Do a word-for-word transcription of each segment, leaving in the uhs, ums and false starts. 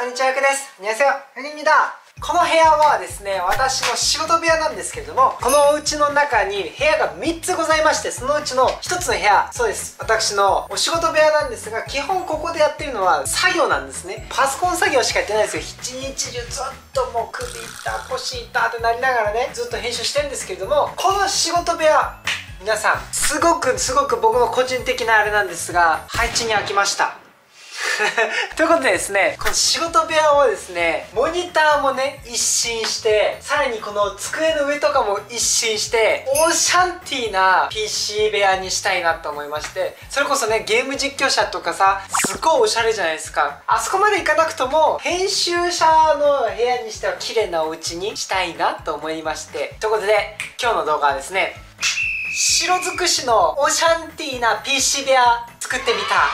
こんにちは、ゆくです。안녕하세요、ゆきみだ。この部屋はですね、私の仕事部屋なんですけれども、このお家の中に部屋がみっつございまして、そのうちのひとつの部屋、そうです、私のお仕事部屋なんですが、基本ここでやってるのは作業なんですね。パソコン作業しかやってないんですよ。一日中ずっともう首痛腰痛ってなりながらね、ずっと編集してるんですけれども、この仕事部屋、皆さんすごくすごく僕の個人的なあれなんですが、配置に飽きましたということでですね、この仕事部屋をですね、モニターもね一新して、さらにこの机の上とかも一新して、オーシャンティーな ピーシー 部屋にしたいなと思いまして、それこそね、ゲーム実況者とかさ、すごいおしゃれじゃないですか。あそこまでいかなくとも編集者の部屋にしては綺麗なお家にしたいなと思いまして、ということで今日の動画はですね、白尽くしのオーシャンティーな ピーシー 部屋作ってみた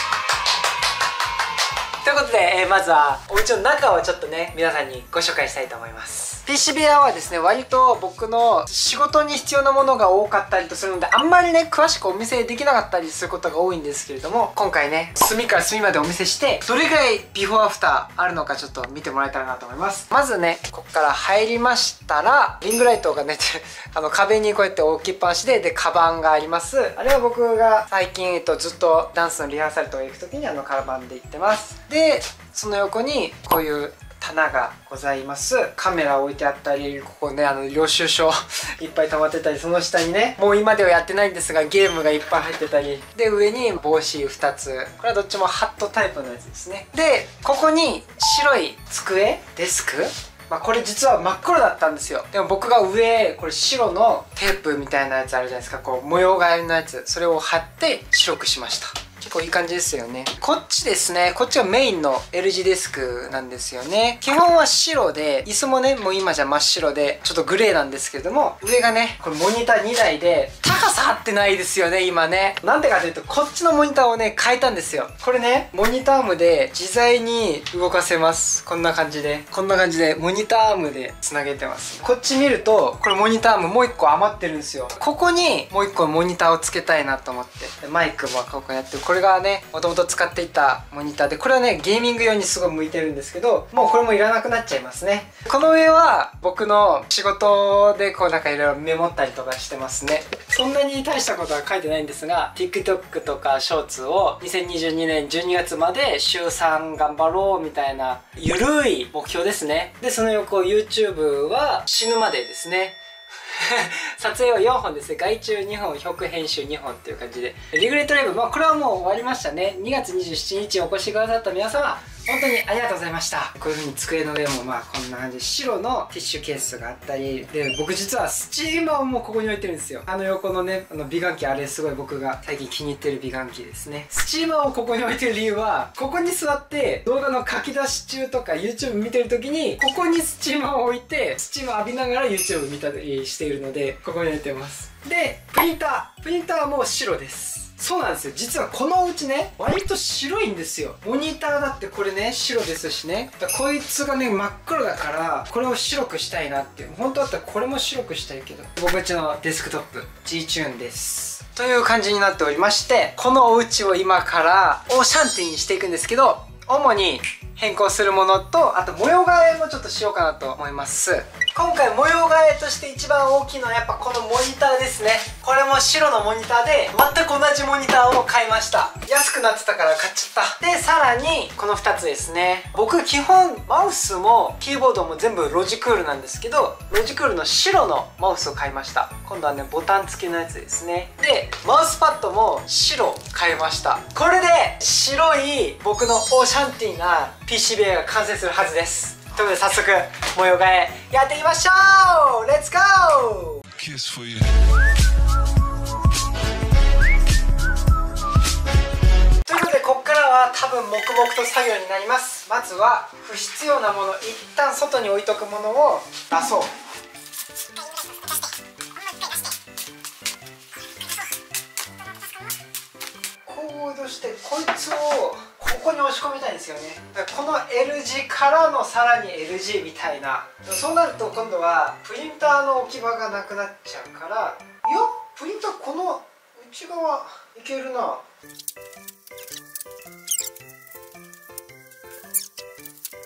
ということで、えー、まずはお家の中をちょっとね、皆さんにご紹介したいと思います。 ピーシー 部屋はですね、割と僕の仕事に必要なものが多かったりとするので、あんまりね詳しくお見せできなかったりすることが多いんですけれども、今回ね隅から隅までお見せして、どれぐらいビフォーアフターあるのかちょっと見てもらえたらなと思います。まずね、ここから入りましたら、リングライトがねあの壁にこうやって置きっぱなしで、でカバンがあります。あれは僕が最近、えっと、ずっとダンスのリハーサルとか行く時にあのカバンで行ってます。でその横にこういう棚がございます。カメラ置いてあったり、ここね、あの領収書いっぱい溜まってたり、その下にね、もう今ではやってないんですがゲームがいっぱい入ってたりで、上に帽子ふたつ、これはどっちもハットタイプのやつですね。でここに白い机デスク、まあ、これ実は真っ黒だったんですよ。でも僕が上これ白のテープみたいなやつあるじゃないですか、こう模様替えのやつ、それを貼って白くしました。結構いい感じですよね。こっちですね、こっちがメインの エルジー デスクなんですよね。基本は白で、椅子もねもう今じゃ真っ白でちょっとグレーなんですけれども、上がねこれモニターにだいで、高さ合ってないですよね今ね。なんでかというと、こっちのモニターをね変えたんですよ。これねモニターアームで自在に動かせます。こんな感じでこんな感じでモニターアームでつなげてます。こっち見ると、これモニターアームもういっこ余ってるんですよ。ここにもういっこモニターをつけたいなと思って、マイクもここやって、これがねもともと使っていたモニターで、これはねゲーミング用にすごい向いてるんですけど、もうこれもいらなくなっちゃいますね。この上は僕の仕事でこうなんかいろいろメモったりとかしてますね。そんなに大したことは書いてないんですが、 TikTok とかショーツをにせんにじゅうにねんじゅうにがつまで週さん頑張ろうみたいなゆるい目標ですね。でその横 YouTube は死ぬまでですね撮影はよんほんですね。外注にほん、曲編集にほんっていう感じで。リグレットライブ、まあこれはもう終わりましたね。にがつにじゅうしちにちお越しくださった皆様、本当にありがとうございました。こういう風に机の上もまあこんな感じで白のティッシュケースがあったりで、僕実はスチーマーもここに置いてるんですよ。あの横のね、あの美顔器、あれすごい僕が最近気に入ってる美顔器ですね。スチーマーをここに置いてる理由は、ここに座って動画の書き出し中とか YouTube 見てる時にここにスチーマーを置いて、スチーマー浴びながら YouTube 見たりしているので、ここに置いてます。でプリンタープリンターも白です。そうなんですよ。実はこのお家ね割と白いんですよ。モニターだってこれね白ですしね、だこいつがね真っ黒だから、これを白くしたいなっていう。本当だったらこれも白くしたいけど、僕んちのデスクトップ G チューンですという感じになっておりまして、このお家を今からオーシャンティーにしていくんですけど、主に変更するものと、あと模様替えもちょっとしようかなと思います。今回模様替えとして一番大きいのはやっぱこのモニターですね。これも白のモニターで全く同じモニターを買いました。安くなってたから買っちゃった。でさらにこのふたつですね。僕基本マウスもキーボードも全部ロジクールなんですけど、ロジクールの白のマウスを買いました。今度はねボタン付きのやつですね。でマウスパッドも白買いました。これで白い僕のオーシャンティーな ピーシー 部屋が完成するはずです。ということで早速模様替えやっていきましょう。レッツゴー。ということでここからは多分黙々と作業になります。まずは不必要なもの、一旦外に置いとくものを出そう。こうしてこいつをここに押し込みたいんですよね。だからこの L 字からのさらに L 字みたいな。そうなると今度はプリンターの置き場がなくなっちゃうから、いやプリンターこの内側いけるな。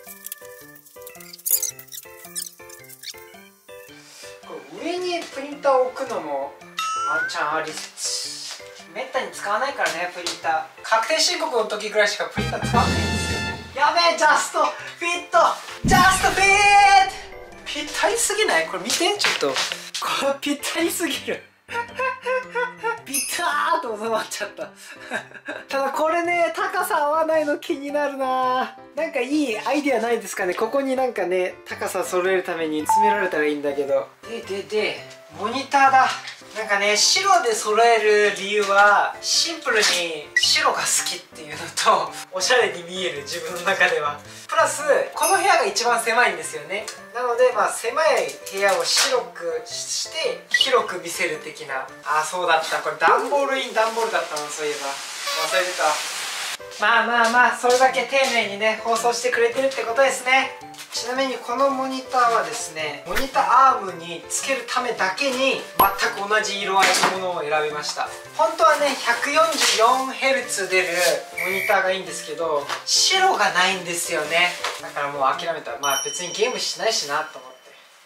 プリンターを置くのもワンチャンあり説。めったに使わないからね、プリンター。確定申告の時ぐらいしかプリンター使わないんですよね。やべえ、ジャストフィットジャストフィットぴったりすぎない？これ見て、ちょっとこれぴったりすぎるビターっと収まっちゃったただこれね、高さ合わないの気になるな。なんかいいアイデアないですかね。ここになんかね、高さ揃えるために詰められたらいいんだけど。でででモニターだ。なんかね、白で揃える理由はシンプルに白が好きっていうのと、おしゃれに見える自分の中では、プラスこの部屋が一番狭いんですよね。なのでまあ狭い部屋を白くして広く見せる的な。ああそうだった、これ段ボールイン段ボールだったの、そういえば忘れてた。まあまあまあ、それだけ丁寧にね放送してくれてるってことですね。ちなみにこのモニターはですね、モニターアームにつけるためだけに全く同じ色合いのものを選びました。本当はね ひゃくよんじゅうよんヘルツ 出るモニターがいいんですけど、白がないんですよね。だからもう諦めた。まあ別にゲームしないしなと思って。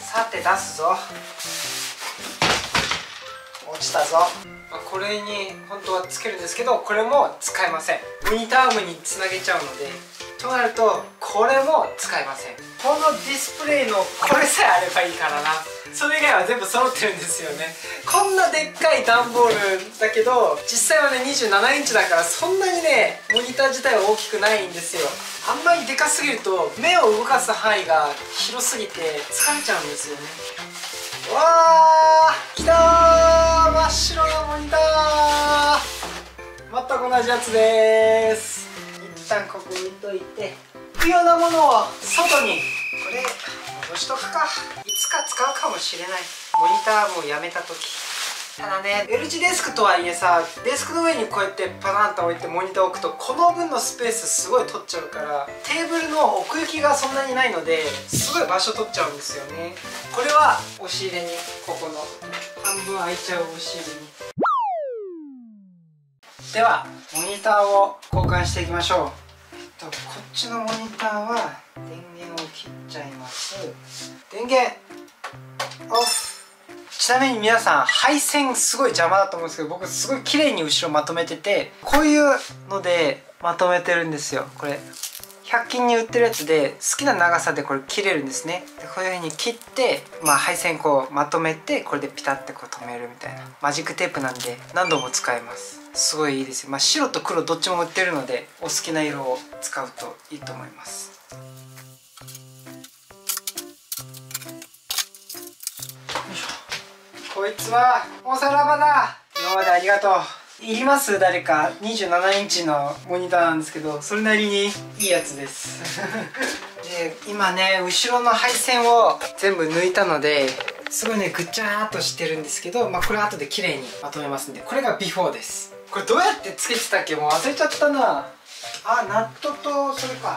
さて出すぞ。落ちたぞ。まあ、これに本当はつけるんですけど、これも使えません。モニターアームにつなげちゃうので、となるとこれも使えません。このディスプレイのこれさえあればいいからな。それ以外は全部揃ってるんですよね。こんなでっかい段ボールだけど、実際はねにじゅうななインチだから、そんなにねモニター自体は大きくないんですよ。あんまりでかすぎると目を動かす範囲が広すぎて疲れちゃうんですよね。わーきたー、真っ白なモニター。全く同じやつです。一旦ここ置いといて、不要なものを外にこれ戻しとくか。いつか使うかもしれない、モニターもやめた時。ただね、 L 字デスクとはいえさ、デスクの上にこうやってパタンと置いてモニターを置くと、この分のスペースすごい取っちゃうから、テーブルの奥行きがそんなにないのですごい場所取っちゃうんですよね。これは押し入れに、ここの半分空いちゃう押し入れに。ではモニターを交換していきましょう。えっとこっちのモニターは電源を切っちゃいます。電源オフ。ちなみに皆さん、配線すごい邪魔だと思うんですけど、僕すごい綺麗に後ろまとめてて、こういうのでまとめてるんですよ。これひゃく均に売ってるやつで、好きな長さでこれ切れるんですね。でこういう風に切って、まあ、配線こうまとめて、これでピタッてこう留めるみたいな。マジックテープなんで何度も使えます。すごいいいですよ。まあ、白と黒どっちも売ってるので、お好きな色を使うといいと思います。こいつはおさらばだ。今までありがとう。いります？誰か。にじゅうななインチのモニターなんですけど、それなりにいいやつですで今ね、後ろの配線を全部抜いたので、すごいねぐっちゃーっとしてるんですけど、まあこれ後で綺麗にまとめますんで、これがビフォーです。これどうやってつけてたっけ、もう忘れちゃったなあ。ナットとそれか。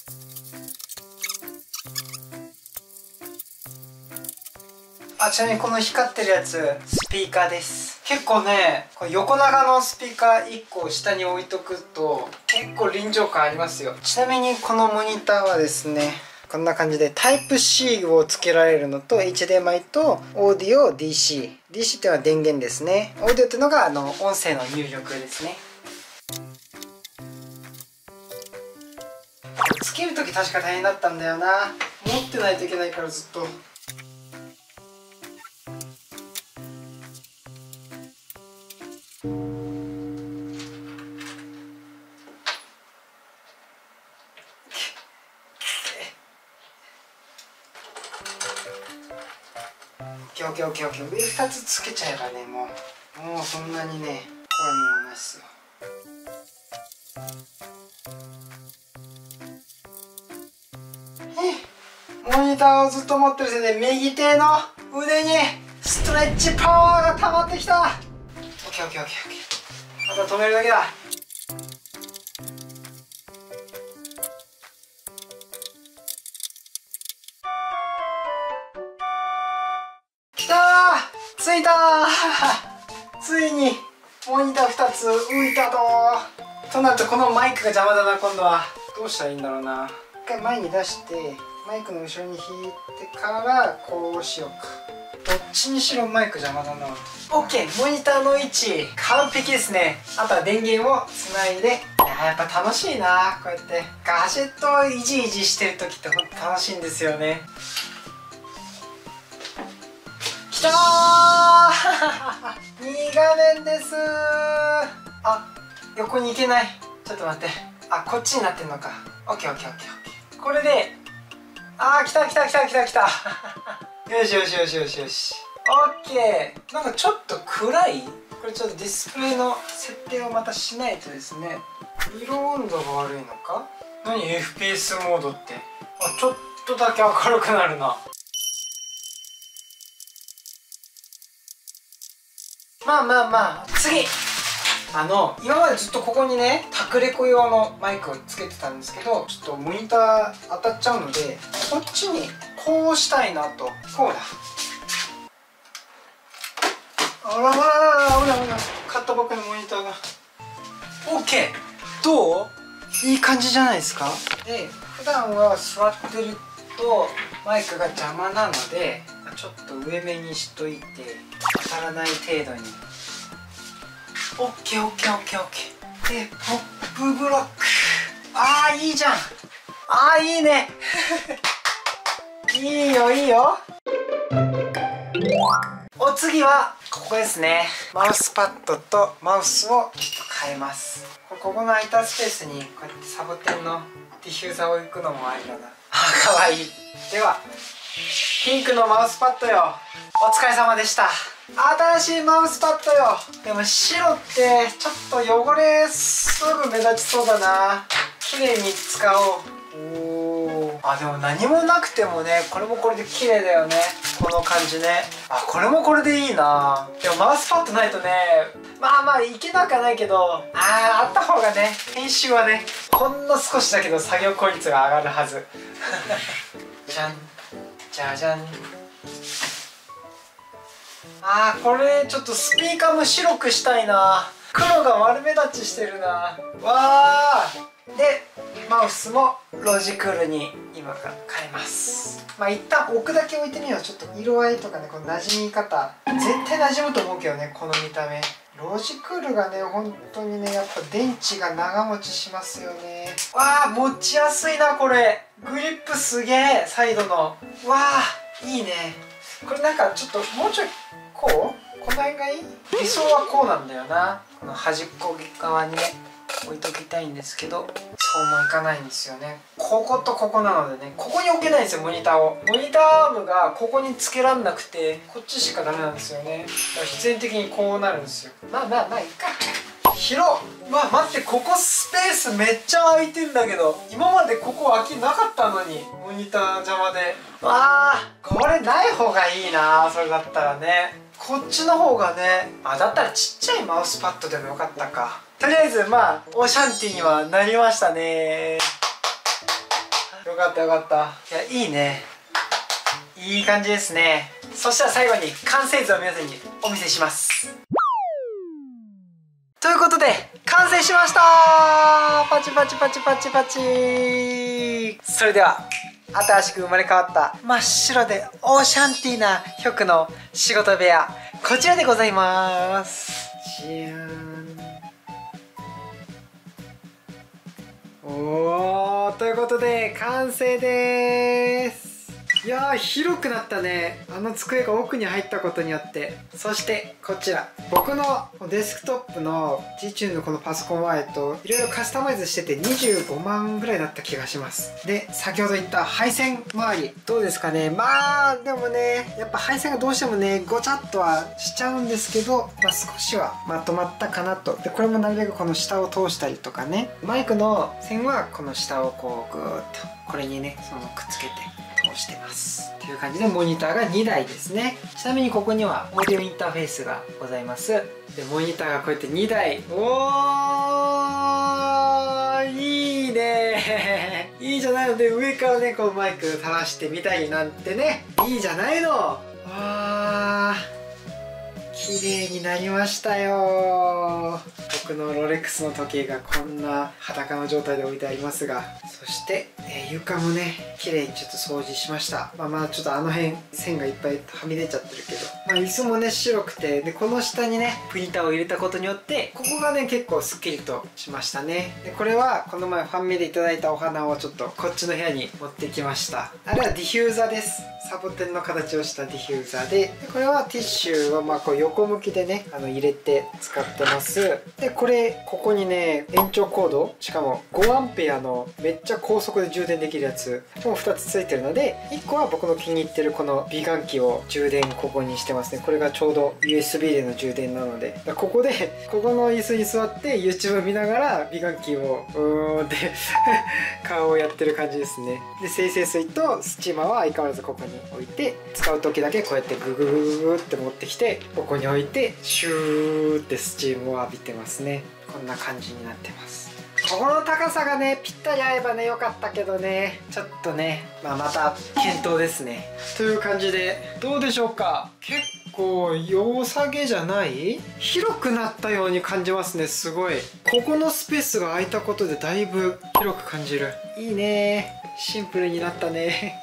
あ、ちなみにこの光ってるやつスピーカーです。結構ね、これ横長のスピーカーいっこ下に置いとくと結構臨場感ありますよ。ちなみにこのモニターはですね、こんな感じでタイプ C をつけられるのと エイチディーエムアイ とオーディオ ディーシー。ディーシー っていうのは電源ですね。オーディオっていうのがあの音声の入力ですね。つけるとき確か大変だったんだよな。持ってないといけないからずっと。オッケーオッケーオッケー。上ふたつつけちゃえばね、もうもうそんなにね怖いものはないっすよ。モニターをずっと持ってるせいで右手の腕にストレッチパワーが溜まってきた。オッケーオッケーオッケーオッケー。あとは止めるだけだ。きたー、ついたーついにモニターふたつ浮いたとー。となるとこのマイクが邪魔だな。今度はどうしたらいいんだろうな。一回前に出してマイクの後ろに引いてからこうしようか。 どっちにしろマイク邪魔だな。 OK、 モニターの位置完璧ですね。あとは電源をつないで、いややっぱ楽しいな、こうやってガジェットをいじいじしてる時ってほんと楽しいんですよね。きたーに画面です。あ、横に行けない。ちょっと待って、あ、こっちになってんのか。 オーケーオーケーオーケー。 これで、あー、来た来た来た来た来たよしよしよしよしよし、オッケー。なんかちょっと暗い。これちょっとディスプレイの設定をまたしないとですね。色温度が悪いのか。何 エフピーエス モードって。あ、ちょっとだけ明るくなるな。まあまあまあ、次、あの今までずっとここにねタクレコ用のマイクをつけてたんですけど、ちょっとモニター当たっちゃうので、こっちにこうしたいなと。こうだ。あらららら、危ない危ない。買ったばっかりのモニターが OK。 どう？いい感じじゃないですか。で、普段は座ってるとマイクが邪魔なので、ちょっと上目にしといて当たらない程度に。 オッケーオッケーオッケーオッケー。で、ポップブロック。ああ、いいじゃん。ああ、いいねいいよいいよ。お次はここですね。マウスパッドとマウスをちょっと変えます。こここの空いたスペースにこうやってサボテンのディフューザーを置くのもありだな。あ、かわいい。ではピンクのマウスパッドよ、お疲れ様でした。新しいマウスパッドよ。でも白ってちょっと汚れすぐ目立ちそうだな。綺麗に使おう。おー、あ、でも何もなくてもね、これもこれで綺麗だよね、この感じね。あ、これもこれでいいな。でもマウスパッドないとね、まあまあいけなくはないけど、ああ、あった方がね、編集はねほんの少しだけど作業効率が上がるはずじゃんじゃじゃん。あー、これちょっとスピーカーも白くしたいな。黒が丸目立ちしてるな。わー。でマウスもロジクールに今から変えます。まあ一旦置くだけ置いてみよう。ちょっと色合いとかね、この馴染み方絶対馴染むと思うけどね、この見た目。ロジクールがね本当にね、やっぱ電池が長持ちしますよね。わあ、持ちやすいな。これグリップすげえ、サイドの。わあ、いいね。これなんかちょっともうちょいこう、この辺がいい。理想はこうなんだよな。この端っこ側にね置いときたいんですけど、そうもいかないんですよね。こことここなのでね、ここに置けないんですよ、モニターを。モニターアームがここにつけらんなくて、こっちしかダメなんですよね。だから必然的にこうなるんですよ。まあまあまあいいか。広っ。わ、待って、ここスペースめっちゃ空いてんだけど、今までここ空きなかったのに、モニター邪魔で。わあ、これない方がいいな。それだったらね、こっちの方がね。あ、だったらちっちゃいマウスパッドでもよかったか。とりあえずまあオシャンティにはなりましたね。よかったよかった。いや、いいね、いい感じですね。そしたら最後に完成図を皆さんにお見せします。ということで完成しました。パチパチパチパチパチ。それでは新しく生まれ変わった真っ白でオーシャンティーなヒョクの仕事部屋、こちらでございます。じゃーん。おー、ということで完成です。いやー、広くなったね。あの机が奥に入ったことによって。そしてこちら、僕のデスクトップの G チューンのこのパソコンはえっといろいろカスタマイズしててにじゅうごまんぐらいだった気がします。で、先ほど言った配線周りどうですかね。まあでもね、やっぱ配線がどうしてもねごちゃっとはしちゃうんですけど、まあ、少しはまとまったかなと。で、これもなるべくこの下を通したりとかね、マイクの線はこの下をこうグーッとこれにねそのくっつけて通してますっていう感じで、モニターがにだいですね。ちなみにここにはオーディオインターフェースがございます。で、モニターがこうやってにだい。おー、いいねいいじゃないの。で、上からねこうマイク垂らしてみたりなんてね、いいじゃないの。わー、綺麗になりましたよ。 僕のロレックスの時計がこんな裸の状態で置いてありますが、そして、えー、床もね綺麗にちょっと掃除しました。まあまあちょっとあの辺線がいっぱいはみ出ちゃってるけど、まあ椅子もね白くて、でこの下にねプリンターを入れたことによってここがね結構すっきりとしましたね。でこれはこの前ファンミでいただいたお花をちょっとこっちの部屋に持ってきました。あれはディフューザーです。サボテンの形をしたディフューザーで、でこれはティッシュをまあこう横向きでねあの入れて使ってます。でこれここにね延長コード、しかもごアンペアのめっちゃ高速で充電できるやつもふたつついてるので、いっこは僕の気に入ってるこの美顔器を充電ここにしてますね。これがちょうど ユーエスビー での充電なので、ここでここの椅子に座って YouTube 見ながら美顔器をうーんって顔をやってる感じですね。で精製水とスチーマーは相変わらずここに置いて、使う時だけこうやってグググググって持ってきてここに置いてシューってスチームを浴びてますね。こんな感じになってます。ここの高さがねぴったり合えばね良かったけどね、ちょっとね、まあ、また検討ですね。という感じでどうでしょうか。結構良さげじゃない？広くなったように感じますね。すごいここのスペースが空いたことでだいぶ広く感じる。いいね、シンプルになったね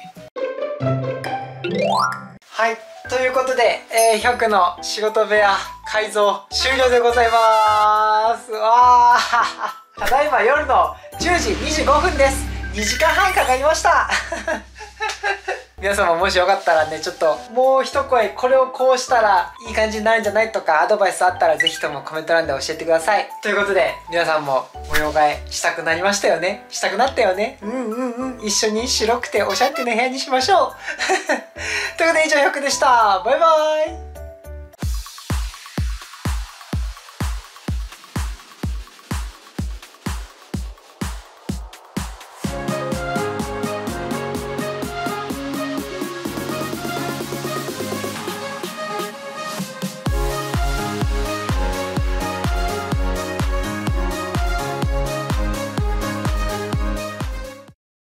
はい、ということで、えー、ひゃくの仕事部屋改造終了でございます。わーただいま夜のじゅうじにじゅうごふんです。にじかんはんかかりました皆様もしよかったらね、ちょっともう一声これをこうしたらいい感じになるんじゃないとかアドバイスあったらぜひともコメント欄で教えてください。ということで皆さんも模様替えしたくなりましたよね。したくなったよね。うんうんうん、一緒に白くておしゃれな部屋にしましょうということで以上ひゃくでした。バイバーイ。